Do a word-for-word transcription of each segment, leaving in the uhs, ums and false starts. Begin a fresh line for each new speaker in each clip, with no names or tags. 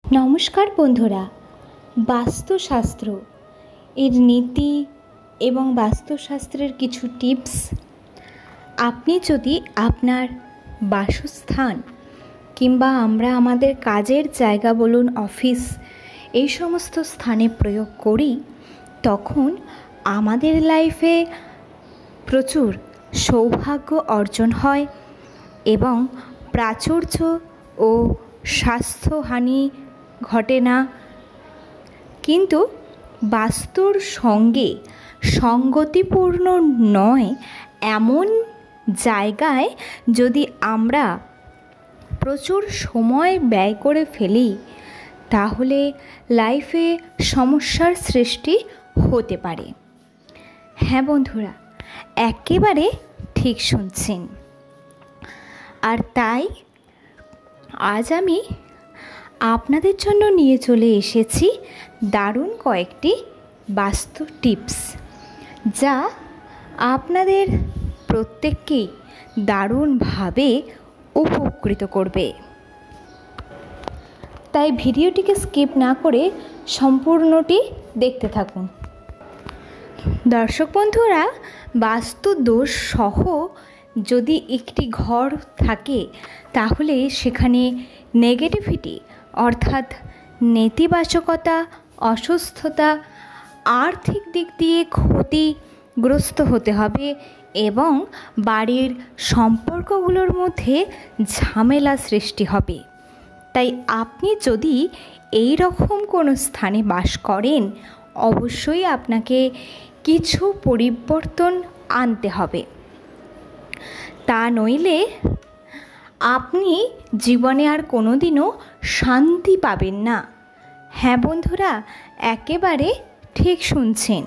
নমস্কার বন্ধুরা, বাস্তুশাস্ত্র এর নীতি এবং বাস্তুশাস্ত্রের কিছু টিপস আপনি যদি আপনার বাসস্থান কিংবা আমরা আমাদের কাজের জায়গা বলুন, অফিস, এই সমস্ত স্থানে প্রয়োগ করি, তখন আমাদের লাইফে প্রচুর সৌভাগ্য অর্জন হয় এবং প্রাচুর্য ও স্বাস্থ্যহানি ঘটে না। কিন্তু বাস্তুর সঙ্গে সঙ্গতিপূর্ণ নয় এমন জায়গায় যদি আমরা প্রচুর সময় ব্যয় করে ফেলি, তাহলে লাইফে সমস্যার সৃষ্টি হতে পারে। হ্যাঁ বন্ধুরা, একেবারে ঠিক শুনছেন। আর তাই আজ আমি আপনাদের জন্য নিয়ে চলে এসেছি দারুণ কয়েকটি বাস্তু টিপস, যা আপনাদের প্রত্যেককেই দারুণভাবে উপকৃত করবে। তাই ভিডিওটিকে স্কিপ না করে সম্পূর্ণটি দেখতে থাকুন। দর্শক বন্ধুরা, বাস্তু দোষ সহ যদি একটি ঘর থাকে, তাহলে সেখানে নেগেটিভিটি অর্থাৎ নেতিবাচকতা, অসুস্থতা, আর্থিক দিক দিয়ে ক্ষতিগ্রস্ত হতে হবে এবং বাড়ির সম্পর্কগুলোর মধ্যে ঝামেলা সৃষ্টি হবে। তাই আপনি যদি এই রকম কোনো স্থানে বাস করেন, অবশ্যই আপনাকে কিছু পরিবর্তন আনতে হবে। তা নইলে আপনি জীবনে আর কোনো দিনও শান্তি পাবেন না। হ্যাঁ বন্ধুরা, একেবারে ঠিক শুনছেন।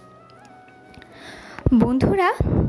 বন্ধুরা,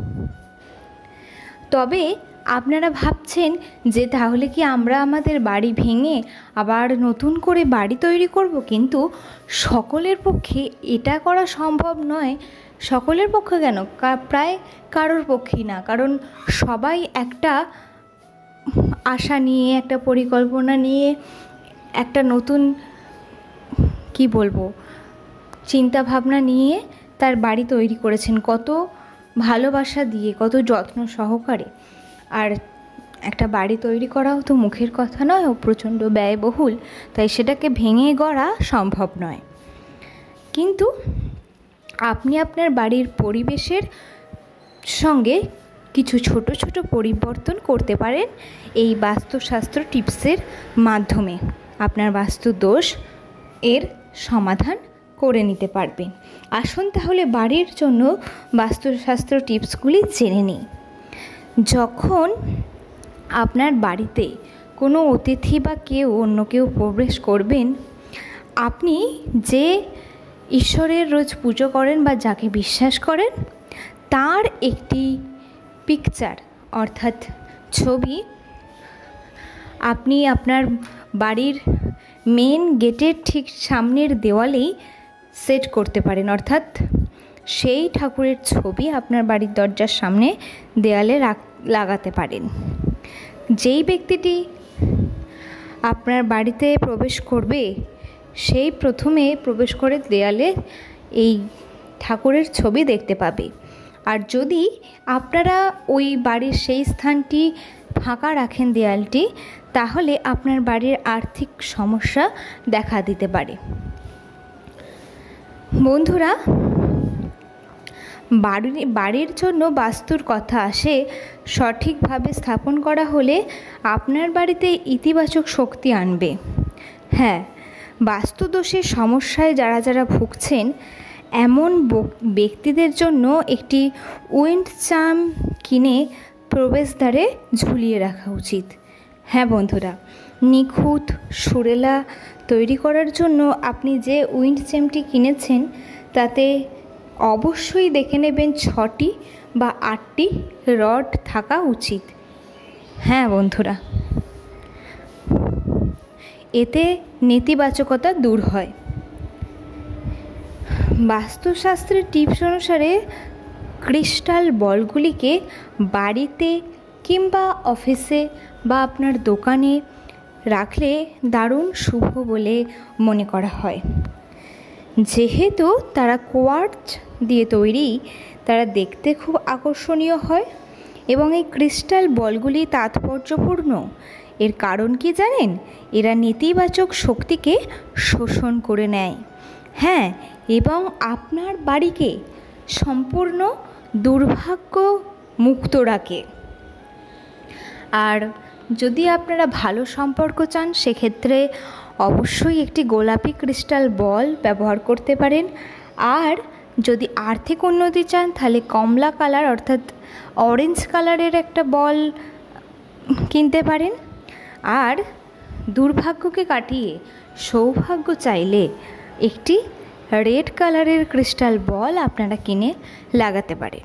তবে আপনারা ভাবছেন যে তাহলে কি আমরা আমাদের বাড়ি ভেঙে আবার নতুন করে বাড়ি তৈরি করব? কিন্তু সকলের পক্ষে এটা করা সম্ভব নয়। সকলের পক্ষে কেন, প্রায় কারোর পক্ষেই না। কারণ সবাই একটা আশা নিয়ে, একটা পরিকল্পনা নিয়ে, একটা নতুন কি বলবো চিন্তা ভাবনা নিয়ে তার বাড়ি তৈরি করেছেন, কত ভালোবাসা দিয়ে, কত যত্ন সহকারে। আর একটা বাড়ি তৈরি করাও তো মুখের কথা নয়, ও প্রচণ্ড ব্যয়বহুল। তাই সেটাকে ভেঙে গড়া সম্ভব নয়। কিন্তু আপনি আপনার বাড়ির পরিবেশের সঙ্গে কিছু ছোট ছোট পরিবর্তন করতে পারেন এই বাস্তুশাস্ত্র টিপসের মাধ্যমে। আপনার বাস্তু দোষ এর সমাধান করে নিতে পারবেন। আসুন তাহলে বাড়ির জন্য বাস্তুশাস্ত্র টিপসগুলি জেনে নিই। যখন আপনার বাড়িতে কোনো অতিথি বা কেউ অন্য কেউ প্রবেশ করবেন, আপনি যে ঈশ্বরের রোজ পুজো করেন বা যাকে বিশ্বাস করেন, তার একটি পিকচার অর্থাৎ ছবি আপনি আপনার বাড়ির মেন গেটের ঠিক সামনের দেওয়ালেই সেট করতে পারেন। অর্থাৎ সেই ঠাকুরের ছবি আপনার বাড়ির দরজার সামনে দেওয়ালে লাগাতে পারেন। যেই ব্যক্তিটি আপনার বাড়িতে প্রবেশ করবে, সেই প্রথমে প্রবেশ করে দেয়ালে এই ঠাকুরের ছবি দেখতে পাবে। আর যদি আপনারা ওই বাড়ির সেই স্থানটি ফাঁকা রাখেন, দেয়ালটি, তাহলে আপনার বাড়ির আর্থিক সমস্যা দেখা দিতে পারে। বন্ধুরা, বাড়ি বাড়ির জন্য বাস্তুর কথা আসে, সঠিকভাবে স্থাপন করা হলে আপনার বাড়িতে ইতিবাচক শক্তি আনবে। হ্যাঁ, বাস্তুদোষের সমস্যায় যারা যারা ভুগছেন, এমন ব্যক্তিদের জন্য একটি উইন্ড চার্ম কিনে প্রবেশদ্বারে ঝুলিয়ে রাখা উচিত। হ্যাঁ বন্ধুরা, নিখুঁত সুরেলা তৈরি করার জন্য আপনি যে উইন্ড চার্মটি কিনেছেন, তাতে অবশ্যই দেখে নেবেন ছটি বা আটটি রড থাকা উচিত। হ্যাঁ বন্ধুরা, এতে নেতিবাচকতা দূর হয়। বাস্তুশাস্ত্রের টিপস অনুসারে ক্রিস্টাল বলগুলিকে বাড়িতে কিংবা অফিসে বা আপনার দোকানে রাখলে দারুণ শুভ বলে মনে করা হয়। যেহেতু তারা কোয়ার্টজ দিয়ে তৈরি, তারা দেখতে খুব আকর্ষণীয় হয় এবং এই ক্রিস্টাল বলগুলি তাৎপর্যপূর্ণ। এর কারণ কি জানেন? এরা নেতিবাচক শক্তিকে শোষণ করে নেয়, হ্যাঁ, এবং আপনার বাড়িকে সম্পূর্ণ দুর্ভাগ্য মুক্ত রাখে। আর যদি আপনারা ভালো সম্পর্ক চান, সেক্ষেত্রে অবশ্যই একটি গোলাপি ক্রিস্টাল বল ব্যবহার করতে পারেন। আর যদি আর্থিক উন্নতি চান, তাহলে কমলা কালার অর্থাৎ অরেঞ্জ কালারের একটা বল কিনতে পারেন। আর দুর্ভাগ্যকে কাটিয়ে সৌভাগ্য চাইলে একটি রেড কালারের ক্রিস্টাল বল আপনারা কিনে লাগাতে পারেন।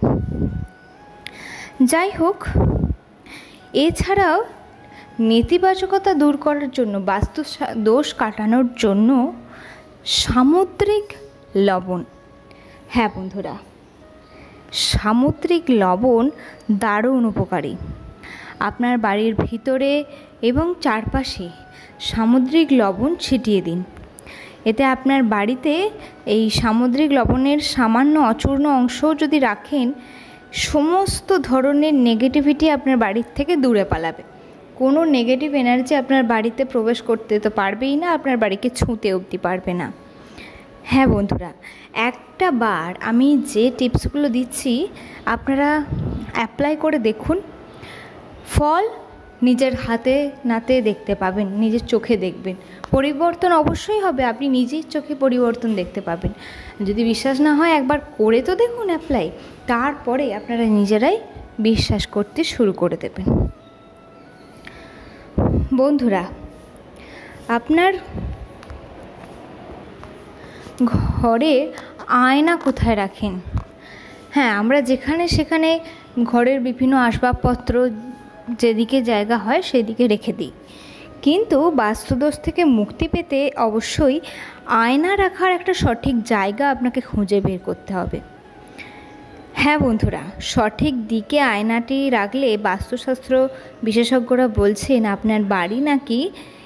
যাই হোক, এছাড়াও নেতিবাচকতা দূর করার জন্য, বাস্তু দোষ কাটানোর জন্য সামুদ্রিক লবণ, হ্যাঁ বন্ধুরা, সামুদ্রিক লবণ দারুণ উপকারী। আপনার বাড়ির ভিতরে এবং চারপাশে সামুদ্রিক লবণ ছিটিয়ে দিন। এতে আপনার বাড়িতে এই সামুদ্রিক লবণের সামান্য অচূর্ণ অংশও যদি রাখেন, সমস্ত ধরনের নেগেটিভিটি আপনার বাড়ির থেকে দূরে পালাবে। কোনো নেগেটিভ এনার্জি আপনার বাড়িতে প্রবেশ করতে তো পারবেই না, আপনার বাড়িকে ছুঁতে অবধি পারবে না। হ্যাঁ বন্ধুরা, একটা বার আমি যে টিপসগুলো দিচ্ছি আপনারা অ্যাপ্লাই করে দেখুন, ফল নিজের হাতে নাতে দেখতে পাবেন, নিজের চোখে দেখবেন। পরিবর্তন অবশ্যই হবে, আপনি নিজের চোখে পরিবর্তন দেখতে পাবেন। যদি বিশ্বাস না হয় একবার করে তো দেখুন অ্যাপ্লাই, তারপরে আপনারা নিজেরাই বিশ্বাস করতে শুরু করে দেবেন। বন্ধুরা, আপনার ঘরে আয়না কোথায় রাখেন? হ্যাঁ, আমরা যেখানে সেখানে ঘরের বিভিন্ন আসবাবপত্র যেদিকে জায়গা হয় সেদিকে রেখে দিই, কিন্তু বাস্তুদোষ থেকে মুক্তি পেতে অবশ্যই আয়না রাখার একটা সঠিক জায়গা আপনাকে খুঁজে বের করতে হবে। হ্যাঁ বন্ধুরা, সঠিক দিকে আয়নাটি রাখলে বাস্তুশাস্ত্র বিশেষজ্ঞরা বলছেন আপনার বাড়ি নাকি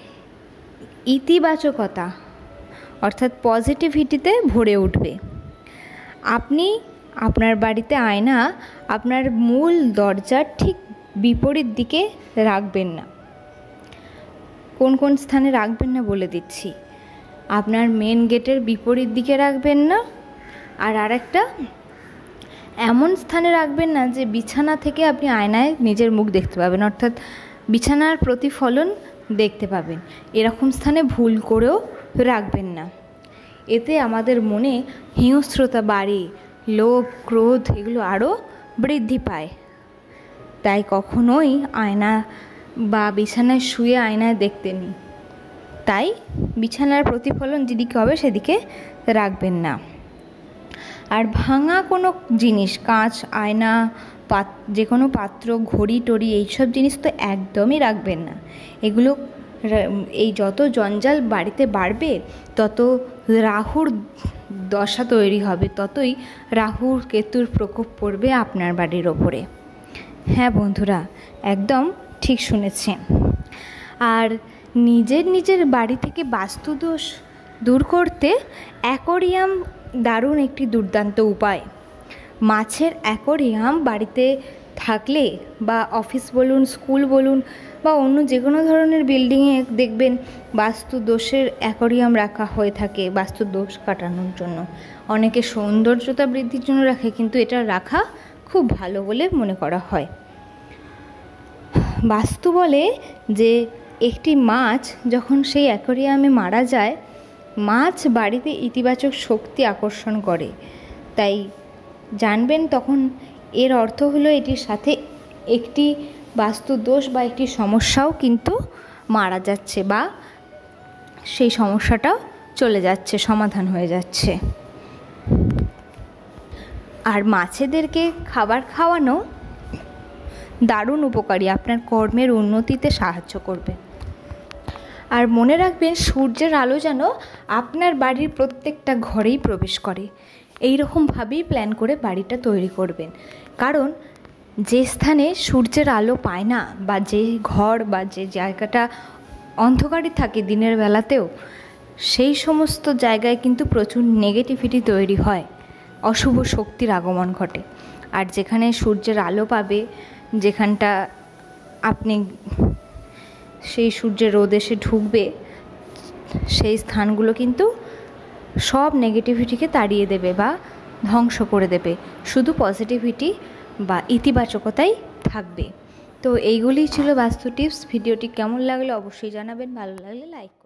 ইতিবাচকতা অর্থাৎ পজিটিভিটিতে ভরে উঠবে। আপনি আপনার বাড়িতে আয়না আপনার মূল দরজার ঠিক বিপরীত দিকে রাখবেন না। কোন কোন স্থানে রাখবেন না বলে দিচ্ছি। আপনার মেন গেটের বিপরীত দিকে রাখবেন না, আর আরেকটা এমন স্থানে রাখবেন না যে বিছানা থেকে আপনি আয়নায় নিজের মুখ দেখতে পাবেন, অর্থাৎ বিছানার প্রতিফলন দেখতে পাবেন। এরকম স্থানে ভুল করেও রাখবেন না। এতে আমাদের মনে হিংস্রতা বাড়ে, লোভ ক্রোধ এগুলো আরও বৃদ্ধি পায়। তাই কখনোই আয়না বা বিছানায় শুয়ে আয়নায় দেখতে নেই। তাই বিছানার প্রতিফলন যেদিকে হবে সেদিকে রাখবেন না। আর ভাঙা কোনো জিনিস, কাঁচ, আয়না, পাত যে কোনো পাত্র, ঘড়ি টড়ি এইসব জিনিস তো একদমই রাখবেন না। এগুলো এই যত জঞ্জাল বাড়িতে বাড়বে তত রাহুর দশা তৈরি হবে, ততই রাহুর কেতুর প্রকোপ পড়বে আপনার বাড়ির ওপরে। হ্যাঁ বন্ধুরা, একদম ঠিক শুনেছেন। আর নিজের নিজের বাড়ি থেকে বাস্তুদোষ দূর করতে অ্যাকোরিয়াম দারুণ একটি দুর্দান্ত উপায়। মাছের অ্যাকোরিয়াম বাড়িতে থাকলে, বা অফিস বলুন, স্কুল বলুন, বা অন্য যে কোনো ধরনের বিল্ডিংয়ে দেখবেন বাস্তু দোষের অ্যাকোরিয়াম রাখা হয়ে থাকে বাস্তু দোষ কাটানোর জন্য। অনেকে সৌন্দর্যতা বৃদ্ধির জন্য রাখে, কিন্তু এটা রাখা খুব ভালো বলে মনে করা হয়। বাস্তু বলে যে একটি মাছ যখন সেই অ্যাকোরিয়ামে মারা যায়, মাছ বাড়িতে ইতিবাচক শক্তি আকর্ষণ করে। তাই জানবেন তখন এর অর্থ হলো এটির সাথে একটি বাস্তু দোষ বা একটি সমস্যাও কিন্তু মারা যাচ্ছে, বা সেই সমস্যাটাও চলে যাচ্ছে, সমাধান হয়ে যাচ্ছে। আর মাছেদেরকে খাবার খাওয়ানো দারুণ উপকারী, আপনার কর্মের উন্নতিতে সাহায্য করবে। আর মনে রাখবেন, সূর্যের আলো যেন আপনার বাড়ির প্রত্যেকটা ঘরেই প্রবেশ করে, এই রকমভাবেই প্ল্যান করে বাড়িটা তৈরি করবেন। কারণ যে স্থানে সূর্যের আলো পায় না, বা যে ঘর বা যে জায়গাটা অন্ধকারই থাকে দিনের বেলাতেও, সেই সমস্ত জায়গায় কিন্তু প্রচুর নেগেটিভিটি তৈরি হয়, অশুভ শক্তির আগমন ঘটে। আর যেখানে সূর্যের আলো পাবে, যেখানটা আপনি সেই সূর্যের রোদ এসে ঢুকবে, সেই স্থানগুলো কিন্তু সব নেগেটিভিটিকে তাড়িয়ে দেবে বা ধ্বংস করে দেবে, শুধু পজিটিভিটি বা ইতিবাচকতাই থাকবে। তো এইগুলিই ছিল বাস্তু টিপস। ভিডিওটি কেমন লাগলো অবশ্যই জানাবেন, ভালো লাগলে লাইক